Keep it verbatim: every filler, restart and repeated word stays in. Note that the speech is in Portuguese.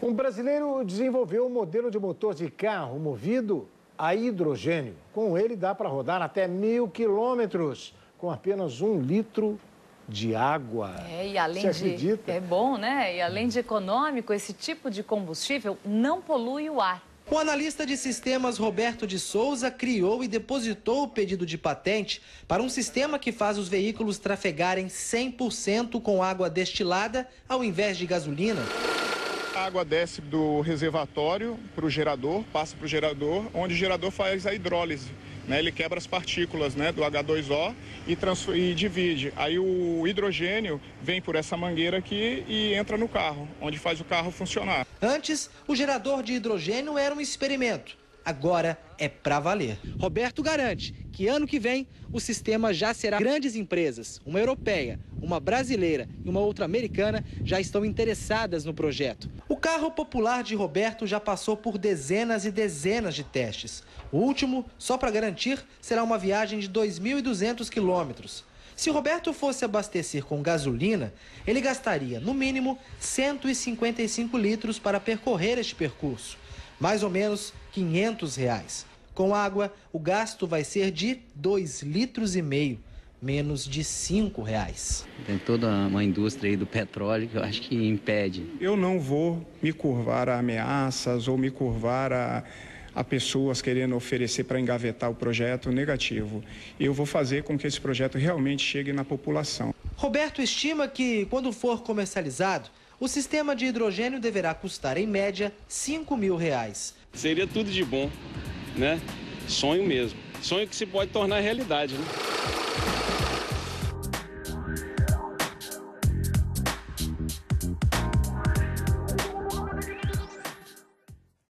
Um brasileiro desenvolveu um modelo de motor de carro movido a hidrogênio. Com ele dá para rodar até mil quilômetros com apenas um litro de água. É, e além Você de... acredita? É bom, né? E além de econômico, esse tipo de combustível não polui o ar. O analista de sistemas Roberto de Souza criou e depositou o pedido de patente para um sistema que faz os veículos trafegarem cem por cento com água destilada ao invés de gasolina. A água desce do reservatório para o gerador, passa para o gerador, onde o gerador faz a hidrólise. Né? Ele quebra as partículas, né, do H dois O e, e divide. Aí o hidrogênio vem por essa mangueira aqui e entra no carro, onde faz o carro funcionar. Antes, o gerador de hidrogênio era um experimento. Agora é pra valer. Roberto garante que ano que vem o sistema já será. Grandes empresas, uma europeia, uma brasileira e uma outra americana, já estão interessadas no projeto. O carro popular de Roberto já passou por dezenas e dezenas de testes. O último, só para garantir, será uma viagem de dois mil e duzentos quilômetros. Se Roberto fosse abastecer com gasolina, ele gastaria, no mínimo, cento e cinquenta e cinco litros para percorrer este percurso. Mais ou menos quinhentos reais. Com água, o gasto vai ser de dois litros e meio, menos de cinco reais. Tem toda uma indústria aí do petróleo que eu acho que impede. Eu não vou me curvar a ameaças ou me curvar a, a pessoas querendo oferecer para engavetar o projeto negativo. Eu vou fazer com que esse projeto realmente chegue na população. Roberto estima que, quando for comercializado, o sistema de hidrogênio deverá custar, em média, cinco mil reais. Seria tudo de bom, né? Sonho mesmo. Sonho que se pode tornar realidade, né?